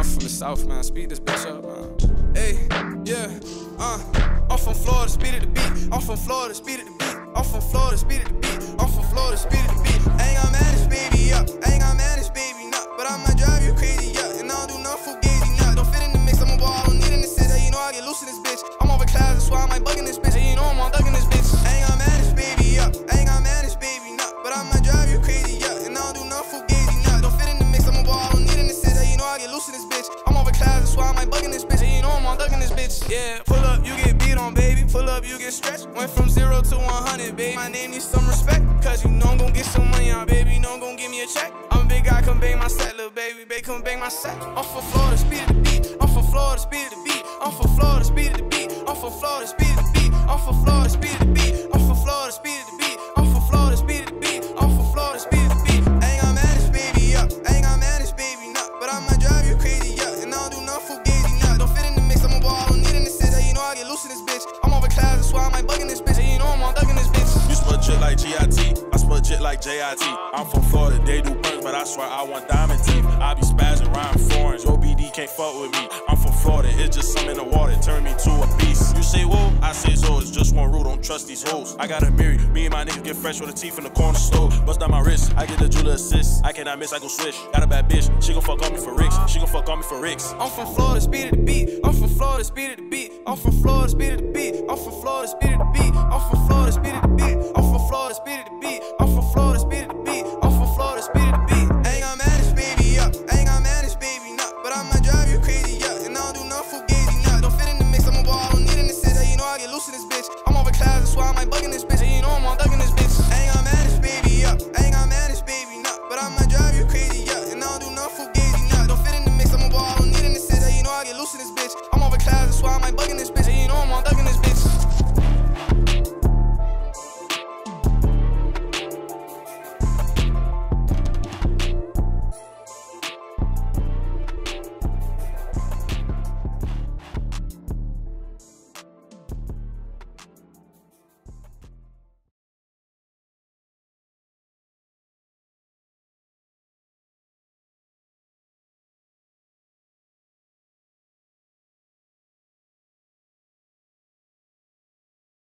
from the south, man. Speed this bitch up, man. Hey, yeah, I'm from Florida, speed of the beat. I'm from Florida, speed of the beat. I'm from Florida, speed of the beat. I'm from Florida, speed of the beat. Ain't got mad this baby up, ain't got mad this baby nut, but I might drive you crazy, yeah. And I don't do nothing for gazy nut. Don't fit in the mix, I'm a ball, I don't need in the sit. Hey, you know I get loose in this bitch. I'm over class, that's why I might bug in this bitch. Hey, you know I'm on thugging this bitch. Ain't got mad this baby up, ain't got mad this baby nut, but I might drive you crazy, yeah. And I don't do nothing for gazy nut. Don't fit in the mix, I'm a ball, I don't need in the sit. Hey, you know I get loose in this bitch. I'm over class, that's why I might bug in this bitch. Hey, you know I'm on thugging this bitch. Yeah, pull up, you get beat on, baby. Pull up, you get stretched. Went from 0 to 100, baby. My name needs some respect, cause you know I'm gon' get some money on, baby. You know I'm gon' give me a check. I'm a big guy, come bang my set, little baby. Baby, come bang my set. I'm from Florida, speed of the beat. I'm from Florida, speed of the beat. I'm from Florida, speed of the beat. I'm from Florida, speed of the beat. I'm from Florida, speed of the beat. I'm from Florida, speed of the beat. I'm from Florida, speed of the beat. I'm from Florida, speed of the beat. Ain't got mad this baby up, ain't got mad this baby nut, but I might drive you crazy, yeah. And I don't do nothing for gazy nut. Don't fit in the mix, I'm a ball, I don't need in the sit. Hey, you know I get loose in this bitch. I'm over class, that's why I might bug in this bitch. Hey, you know I'm on thugging this bitch. You spell shit like GIT, I spell shit like JIT. I'm from Florida, they do perks, but I swear I want diamond teeth. I be spazzing around foreign, your BD can't fuck with me. I'm from Florida, it's just some in the water, turn me to a beast. You say whoa, I say so, it's just one rule, don't trust these hoes. I got a mirror, me and my niggas get fresh with the teeth in the corner store. Bust down my wrist, I get the jeweler assist. I cannot miss, I go switch. Got a bad bitch, she gon' fuck on me for Ricks. She gon' fuck on me for Ricks. I'm from Florida, speed of the beat. I'm from Florida, speed of the beat. I'm from Florida, speed of the beat. I'm from Florida, speed of the beat. I'm from Florida, speed of the beat.